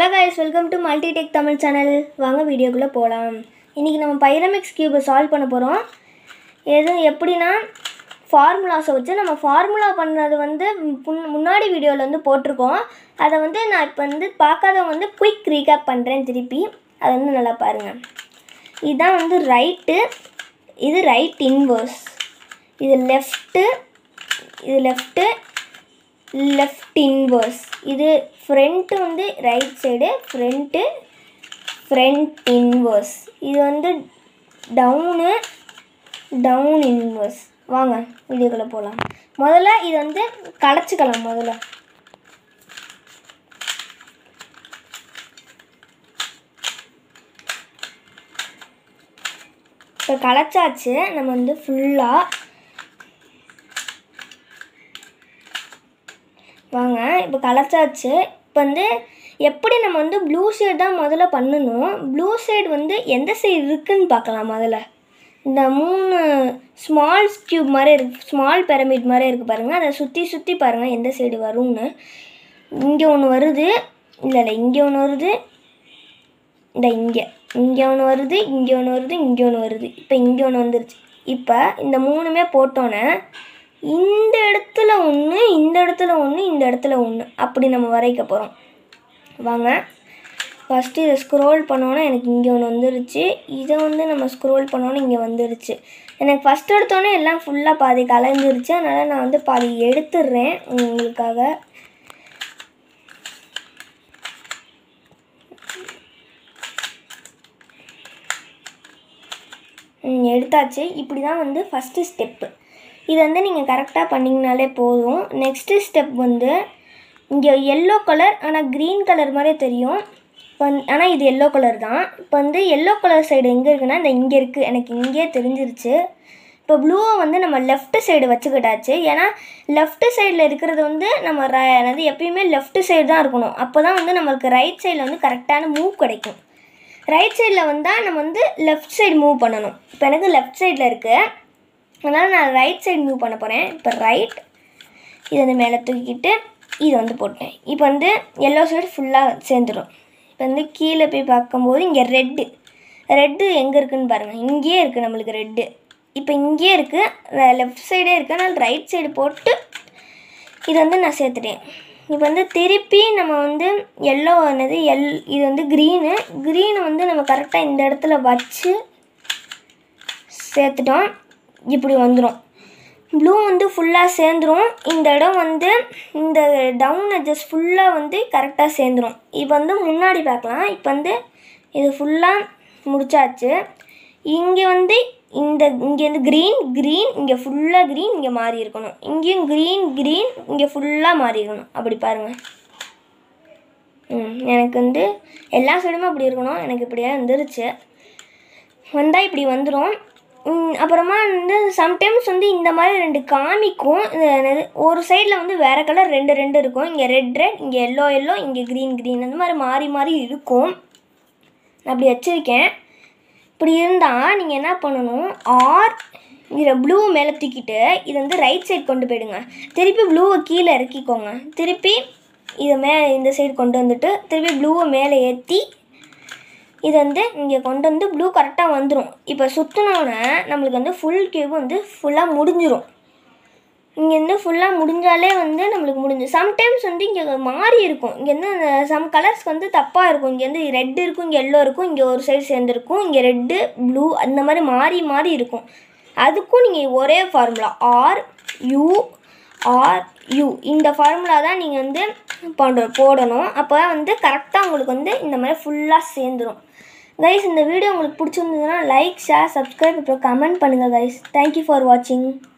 Hello guys, welcome to Multitech Tamil channel. வாங்க வீடியோக்குள்ள போலாம். இன்னைக்கு நம்ம பைரமிக்ஸ் கியூபை சால்வ் பண்ண போறோம். இது எப்படினா ஃபார்முலாஸ் வச்சு நம்ம ஃபார்முலா பண்றது முன்னாடி வீடியோல போட்டுருக்கோம். அதை நான் இப்போ பார்க்காதவங்க குயிக் ரீகேப் பண்றேன் திருப்பி. அது நல்லா பாருங்க. இதான் ரைட், இது ரைட் இன்வர்ஸ். இது லெஃப்ட் இன்வர்ஸ். இது front right side, front inverse. இது டவுன் இன்வர்ஸ். வாங்க வீடியோக்குள்ள போகலாம். முதல்ல இது கலைச்சிக்கலாம். முதல்ல இப்போ கலைச்சாச்சு. நம்ம ஃபுல்லாக வாங்க இப்போ கலைச்சாச்சு. இப்போ எப்படி நம்ம ப்ளூ ஷேட் தான் முதல்ல பண்ணணும். ப்ளூ ஷேட் எந்த சைடு இருக்குதுன்னு பார்க்கலாம். முதல்ல இந்த 3 ஸ்மால் கியூப் மாதிரி இருக்குது, ஸ்மால் பிரமிட் மாதிரி இருக்குது பாருங்கள். அதை சுற்றி பாருங்கள் எந்த சைடு வரும்னு. இங்கே ஒன்று வருது, இல்லை இங்கே ஒன்று வருது, இங்கே ஒன்று வருது, இங்கே ஒன்று வருது, இங்கே ஒன்று வருது. இப்போ இங்கே ஒன்று வந்துருச்சு. இப்போ இந்த 3மே போட்டோன்னே இந்த இடத்துல ஒன்று, இந்த இடத்துல ஒன்று, இந்த இடத்துல ஒன்று, அப்படி நம்ம வரைக்க போகிறோம். வாங்க ஃபஸ்ட்டு இதை ஸ்க்ரோல் பண்ணோன்னா எனக்கு இங்கே ஒன்று வந்துருச்சு. இதை நம்ம ஸ்க்ரோல் பண்ணோன்னே இங்கே வந்துருச்சு. எனக்கு ஃபஸ்ட் எடுத்தோன்னே எல்லாம் ஃபுல்லாக பாதி கலைஞ்சிருச்சு. அதனால் நான் பாதி எடுத்துடுறேன் உங்களுக்காக. எடுத்தாச்சு. இப்படி தான் ஃபஸ்ட்டு ஸ்டெப்பு. இது நீங்கள் கரெக்டாக பண்ணிங்கனாலே போதும். நெக்ஸ்ட்டு ஸ்டெப் இங்கே எல்லோ கலர், ஆனால் க்ரீன் கலர் மாதிரியே தெரியும். இப்போ ஆனால் இது எல்லோ கலர் தான். இப்போ எல்லோ கலர் சைடு எங்கே இருக்குன்னா இங்கே இருக்குது. எனக்கு இங்கேயே தெரிஞ்சிருச்சு. இப்போ ப்ளூவை நம்ம லெஃப்ட் சைடு வச்சுக்கிட்டாச்சு. ஏன்னா லெஃப்ட் சைடில் இருக்கிறது நம்ம எப்பயுமே லெஃப்ட் சைடு தான் இருக்கணும். அப்போ தான் நம்மளுக்கு ரைட் சைடில் கரெக்டான மூவ் கிடைக்கும். ரைட் சைடில் வந்தால் நம்ம லெஃப்ட் சைடு மூவ் பண்ணணும். இப்போ எனக்கு லெஃப்ட் சைடில் இருக்குது, அதனால் நான் ரைட் சைடு மூவ் பண்ண போகிறேன். இப்போ ரைட், இதை மேலே தூக்கிட்டு இது போட்டேன். இப்போ எல்லோ சைடு ஃபுல்லாக சேர்ந்துடும். இப்போ கீழே போய் பார்க்கும்போது இங்கே ரெட்டு எங்கே இருக்குதுன்னு பாருங்கள். இங்கேயே இருக்குது நம்மளுக்கு ரெட்டு. இப்போ இங்கேயே இருக்குது, லெஃப்ட் சைடே இருக்குது. அதனால் ரைட் சைடு போட்டு இது நான் சேர்த்துட்டேன். இப்போ திருப்பி நம்ம எல்லோ இது க்ரீனு நம்ம கரெக்டாக இந்த இடத்துல வச்சு சேர்த்துட்டோம். இப்படி வந்துடும். ப்ளூ ஃபுல்லாக சேர்ந்துடும். இந்த இடம் இந்த டவுன் எட்ஜஸ் ஃபுல்லாக கரெக்டாக சேர்ந்துடும். இப்போ முன்னாடி பார்க்கலாம். இப்போ இது ஃபுல்லாக முடிச்சாச்சு. இங்கே இங்கே க்ரீன், இங்கே ஃபுல்லாக க்ரீன், இங்கே மாறி இருக்கணும். இங்கேயும் க்ரீன், இங்கே ஃபுல்லாக மாறி இருக்கணும். அப்படி பாருங்கள். எனக்கு எல்லா சைடுமே அப்படி இருக்கணும். எனக்கு இப்படியே வந்துருச்சு. வந்தால் இப்படி வந்துடும். அப்புறமா சம்டைம்ஸ் இந்த மாதிரி 2 காமிக்கும். ஒரு சைடில் வேறு கலர் 2 இருக்கும். இங்கே ரெட், இங்கே எல்லோ, இங்கே க்ரீன் அந்த மாதிரி மாறி இருக்கும். நான் அப்படி வச்சுருக்கேன். இப்படி இருந்தால் நீங்கள் என்ன பண்ணணும், இதில் ப்ளூ மேலே தூக்கிட்டு இது ரைட் சைடு கொண்டு போயிடுங்க. திருப்பி ப்ளூவை கீழே இறக்கிக்கோங்க. திருப்பி இதை இந்த சைடு கொண்டு வந்துட்டு திருப்பி ப்ளூவை மேலே ஏற்றி இது இங்கே கொண்டு ப்ளூ கரெக்டாக வந்துடும். இப்போ சுற்றினோன்னே நம்மளுக்கு ஃபுல் கியூப் ஃபுல்லாக முடிஞ்சிடும். இங்கேருந்து ஃபுல்லாக முடிஞ்சாலே நம்மளுக்கு முடிஞ்சு. சம்டைம்ஸ் இங்கே மாறி இருக்கும். இங்கேருந்து சம் கலர்ஸ் தப்பாக இருக்கும். இங்கேருந்து ரெட் இருக்கும், இங்கே எல்லோ இருக்கும், இங்கே ஒரு சைடு சேர்ந்துருக்கும், இங்கே ரெட்டு ப்ளூ அந்த மாதிரி மாறி இருக்கும். அதுக்கும் நீங்கள் ஒரே ஃபார்முலா RU இந்த ஃபார்முலா தான் நீங்கள் போடணும். அப்போ கரெக்டாக உங்களுக்கு இந்த மாதிரி ஃபுல்லாக சேர்ந்துடும். கைஸ், இந்த வீடியோ உங்களுக்கு பிடிச்சிருந்ததுன்னா லைக், ஷேர், சப்ஸ்கிரைப், அப்புறம் கமெண்ட் பண்ணுங்கள் கைஸ். தேங்க்யூ ஃபார் வாட்சிங்.